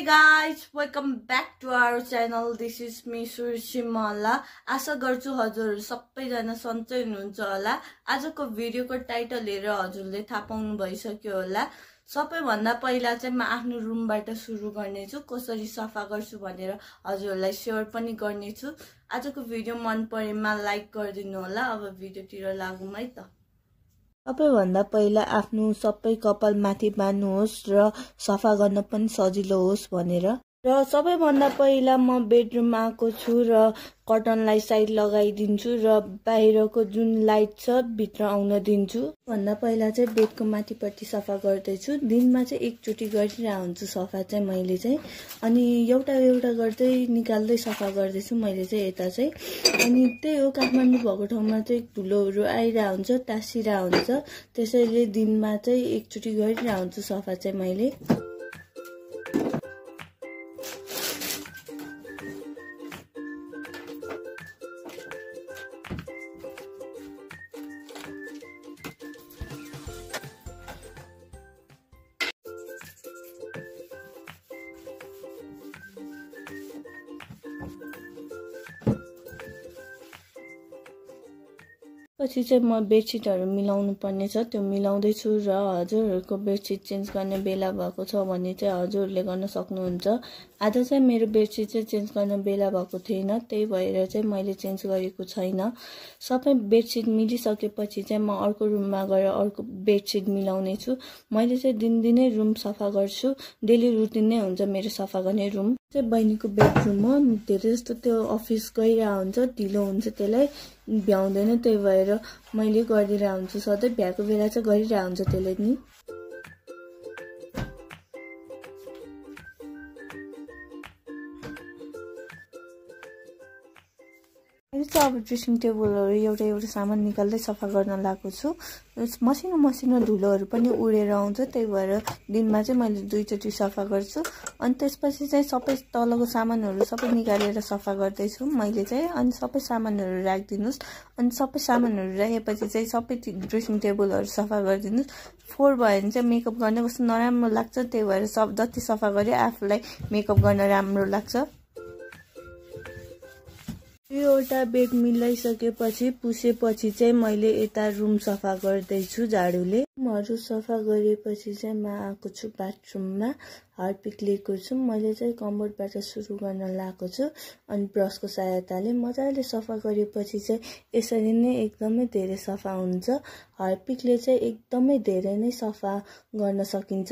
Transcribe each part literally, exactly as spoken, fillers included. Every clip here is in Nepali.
guys, welcome back to our channel. This is me Suruchi mula. आशा गर्छु हजुरहरु सबैजना सन्चै हुनुहुन्छ होला। आजको भिडियोको टाइटल हेरेर हजुरले थाहा पाउनु भइसक्यो होला। सबैभन्दा पहिला चाहिँ म आफ्नो रुमबाट सुरु गर्नेछु, कसरी सफा गर्छु भनेर हजुरहरुलाई शेयर पनि गर्नेछु। आजको भिडियो मन परेमा लाइक गरिदिनु होला। अब भिडियोतिर लागौँ है त। सबैभन्दा पहिला आफ्नो सबै कपाल माथि बान्नुहोस् र सफा गर्न पनि सजिलो होस् भनेर। र सबैभन्दा पहिला म बेडरुममा आएको छु र कर्टनलाई साइड लगाइदिन्छु र बाहिरको जुन लाइट छ भित्र आउन दिन्छु। भन्दा पहिला चाहिँ बेडको माथिपट्टि सफा गर्दैछु। दिनमा चाहिँ एकचोटि गरिरहेको हुन्छु सफा चाहिँ मैले चाहिँ, अनि एउटा एउटा गर्दै निकाल्दै सफा गर्दैछु मैले चाहिँ यता चाहिँ। अनि त्यही हो, काठमाडौँ भएको ठाउँमा चाहिँ धुलोहरू आइरहेको हुन्छ, टाँसिरहेको हुन्छ, त्यसैले दिनमा चाहिँ एकचोटि गरिरहेको हुन्छु सफा चाहिँ मैले। पछि चाहिँ म बेडसिटहरु मिलाउनु पर्ने छ, त्यो मिलाउँदै छु। र हजुरहरुको बेडसिट चेन्ज गर्ने बेला भएको छ भने चाहिँ हजुरले गर्न सक्नुहुन्छ। आज चाहिँ मेरो बेडसिट चाहिँ चेन्ज गर्न बेला भएको थिएन, त्यही भएर चाहिँ मैले चेन्ज गरेको छैन। सबै बेडसिट मिलिसकेपछि चाहिँ म अर्को रुममा गएर अर्को बेडसिट मिलाउने छु। मैले चाहिँ दिनदिनै रुम सफा गर्छु, डेली रुटिन नै हुन्छ मेरो सफा गर्ने रुम। चाहिँ बहिनीको बेडरुम हो, धेरै जस्तो त्यो अफिस गइरहेको हुन्छ, ढिलो हुन्छ, त्यसलाई भ्याउँदैन, त्यही भएर मैले गरिदिरहेको हुन्छु सधैँ। भ्याएको बेला चाहिँ गरिरहेको हुन्छ त्यसले नि। मैले चाहिँ अब ड्रेसिङ टेबलहरू एउटा एउटा सामान निकाल्दै सफा गर्न लागेको छु। मसिनो मसिनो धुलोहरू पनि उडेर आउँछ, त्यही भएर दिनमा चाहिँ मैले दुईचोटि सफा गर्छु। अनि त्यसपछि चाहिँ सबै तलको सामानहरू सबै निकालेर सफा गर्दैछु मैले चाहिँ। अनि सबै सामानहरू राखिदिनुहोस्। अनि सबै सामानहरू राखेपछि चाहिँ सबै ड्रेसिङ टेबलहरू सफा गरिदिनुहोस्। फोहोर भयो भने चाहिँ मेकअप गर्ने कस्तो नराम्रो लाग्छ, त्यही भएर सब जति सफा गरे आफूलाई मेकअप गर्न राम्रो लाग्छ। एउटा बेड मिलाइसकेपछि पुसेपछि चाहिँ मैले यता रुम सफा गर्दैछु झाडुले। रुमहरू सफा गरेपछि चाहिँ म आएको छु बाथरुममा, हार्पिक लिएको छु। मैले चाहिँ कम्बोर्डबाट सुरु गर्न लागेको छु। अनि ब्रसको सहायताले मजाले सफा गरेपछि चाहिँ यसरी नै एकदमै धेरै सफा हुन्छ। हार्पिकले चाहिँ एकदमै धेरै नै सफा गर्न सकिन्छ।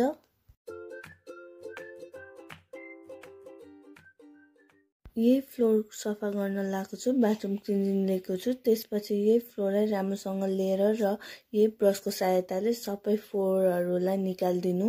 यही फ्लोर सफा गर्न लागेको छु, बाथरुम क्लिनिङ लिएको छु। त्यसपछि यही फ्लोरलाई राम्रोसँग लिएर र यही ब्रसको सहायताले सबै फोहोरहरूलाई निकाल्दिनु।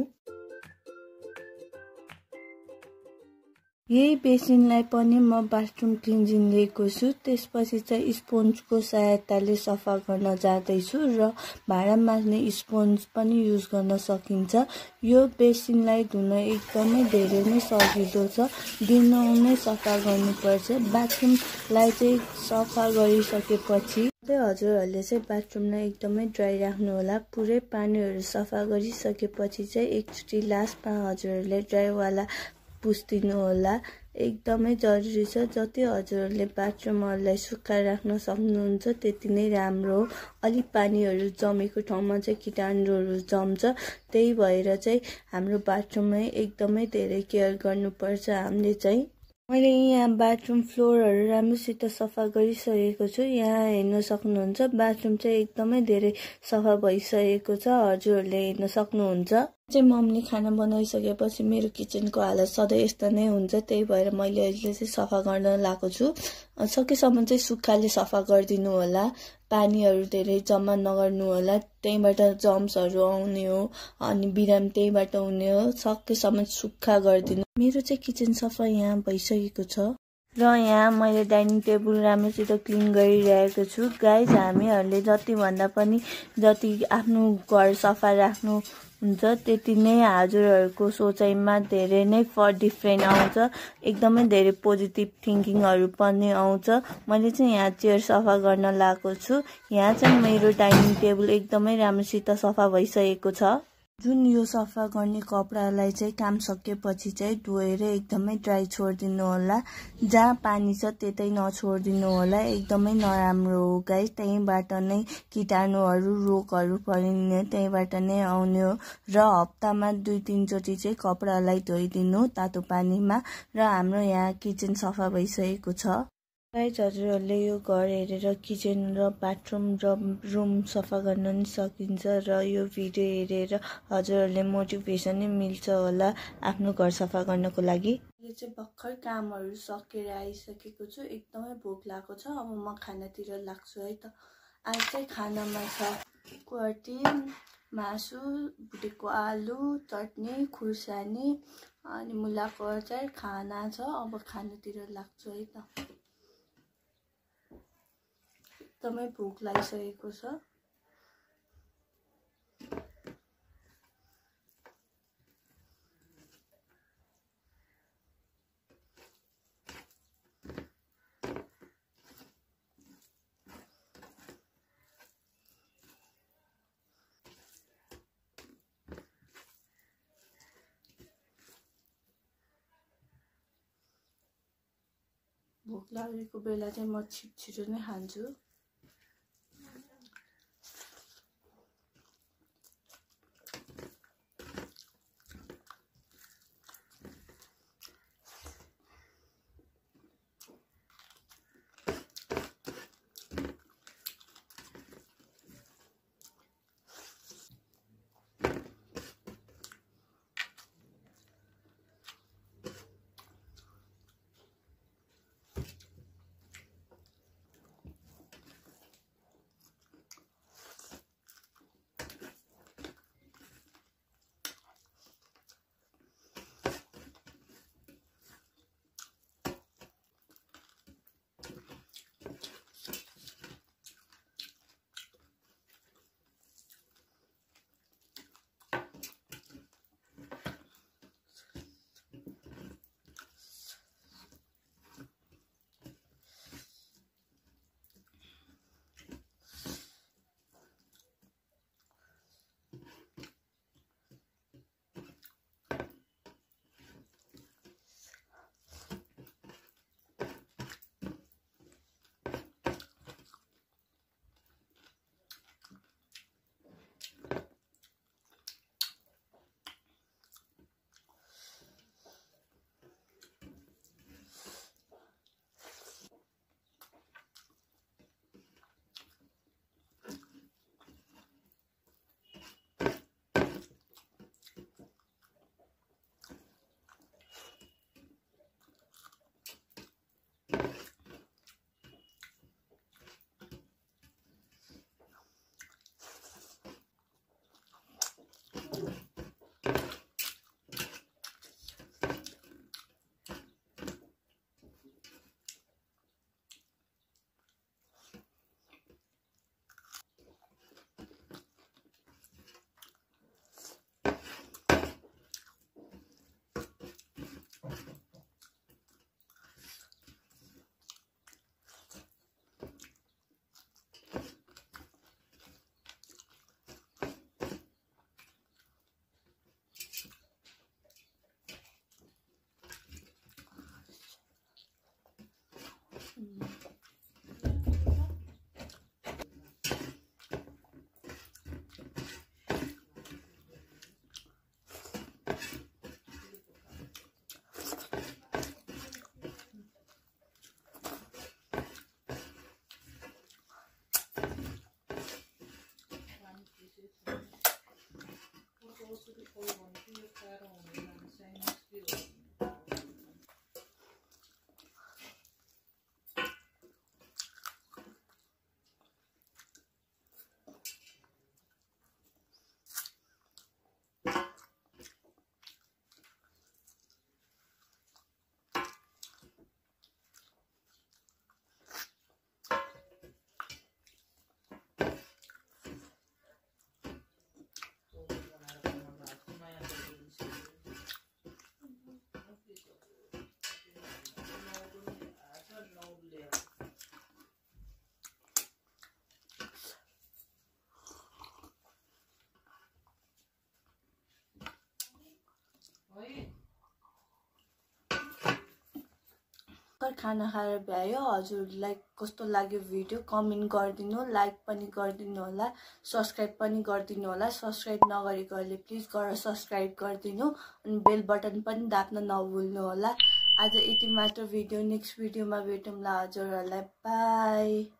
यही बेसिनलाई पनि म बाथरुम क्लिन्जिङ लिएको छु। त्यसपछि चाहिँ स्पोन्जको सहायताले सफा गर्न जाँदैछु र भाँडा माझ्ने स्पोन्ज पनि युज गर्न सकिन्छ। यो बेसिनलाई धुन एकदमै धेरै नै सजिलो छ, दिनहुँ सफा गर्नुपर्छ। बाथरुमलाई चाहिँ सफा गरिसकेपछि हजुरहरूले चाहिँ बाथरुमलाई एकदमै ड्राई राख्नु होला। पुरै पानीहरू सफा गरिसकेपछि चाहिँ एकचोटि लास्टमा हजुरहरूले ड्राईवाला पुस्दिनु होला, एकदमै जरुरी छ। जति हजुरहरूले बाथरुमहरूलाई सुक्खा राख्न सक्नुहुन्छ त्यति नै राम्रो हो। अलि पानीहरू जमेको ठाउँमा चाहिँ कीटाणुहरू जम्छ, त्यही भएर चाहिँ हाम्रो बाथरुममै एकदमै धेरै केयर गर्नुपर्छ हामीले चाहिँ। मैले यहाँ बाथरुम फ्लोरहरू राम्रोसित सफा गरिसकेको छु। यहाँ हेर्न सक्नुहुन्छ बाथरुम चाहिँ एकदमै धेरै सफा भइसकेको छ, हजुरहरूले हेर्न सक्नुहुन्छ। चाहिँ मम्मीले खाना बनाइसकेपछि मेरो किचनको हालत सधैँ यस्तो नै हुन्छ, त्यही भएर मैले अहिले चाहिँ सफा गर्न लागेको छु। सकेसम्म चाहिँ सुक्खाले सफा गरिदिनु होला, पानीहरू धेरै जम्मा नगर्नु होला, त्यहीबाट जम्सहरू आउने हो अनि बिरामी त्यहीबाट हुने हो। सकेसम्म सुक्खा गरिदिनु। मेरो चाहिँ किचन सफा यहाँ भइसकेको छ र यहाँ मैले डाइनिङ टेबल राम्रोसित क्लिन गरिरहेको छु। गाइज, हामीहरूले जति भन्दा पनि जति आफ्नो घर सफा राख्नु हुन्छ त्यति नै हजुरहरूको सोचाइमा धेरै नै फर डिफ्रेन्ट आउँछ, एकदमै धेरै पोजिटिभ थिङ्किङहरू पनि आउँछ। मैले चाहिँ यहाँ चेयर सफा गर्न लागेको छु। यहाँ चाहिँ मेरो डाइनिङ टेबल एकदमै राम्रोसित सफा भइसकेको छ। जुन यो सफा गर्ने कपडालाई चाहिँ काम सकेपछि चाहिँ धोएर एकदमै ड्राई छोडिदिनु होला। जहाँ पानी छ त्यतै नछोडिदिनु होला, एकदमै नराम्रो हो गाइस। त्यहीँबाट नै कीटाणुहरू रोगहरू फैलिने त्यहीँबाट नै आउने हो। र हप्तामा दुई तीनचोटि चाहिँ कपडालाई धोइदिनु तातो पानीमा। र हाम्रो यहाँ किचन सफा भइसकेको छ गाइस। हजुरहरूले यो घर हेरेर किचन र बाथरुम र रुम सफा गर्न नि सकिन्छ। र यो भिडियो हेरेर हजुरहरूले मोटिभेसन नै मिल्छ होला आफ्नो घर सफा गर्नको लागि। अहिले चाहिँ भर्खर कामहरू सकेर आइसकेको छु, एकदमै भोक लागेको छ। अब म खानातिर लाग्छु है त। आज चाहिँ खानामा छ कति, मासु, भुटेको आलु, चटनी, खुर्सानी अनि मुलाको अचार खाना छ। अब खानातिर लाग्छु है त। एकदमै भोक लागिसकेको छ। भोक लागेको बेला चाहिँ म छिटो छिटो नै खान्छु। भर्खर खाना खाएर भ्यायो। हजुरलाई कस्तो लाग्यो भिडियो कमेन्ट गरिदिनु, लाइक पनि गरिदिनु होला, सब्स्क्राइब पनि गरिदिनु होला। सब्स्क्राइब नगरेकोहरूले प्लिज गरेर सब्स्क्राइब गरिदिनु अनि बेल बटन पनि दाब्न नभुल्नु होला। आज यति मात्र भिडियो, नेक्स्ट भिडियोमा भेटौँला हजुरहरूलाई। बाई।